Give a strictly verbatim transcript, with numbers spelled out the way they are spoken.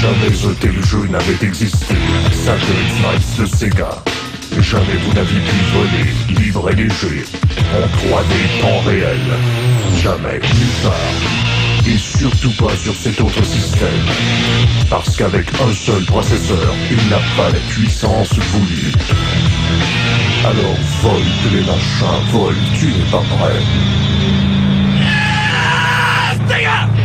Jamais un tel jeu n'avait existé. Saturday Nights de Sega. Jamais vous n'aviez pu voler, libre et léger, en trois D temps réel. Jamais, nulle part. Et surtout pas sur cet autre système. Parce qu'avec un seul processeur, il n'a pas la puissance voulue. Alors vole que les machins volent, tu n'es pas prêt. Sega!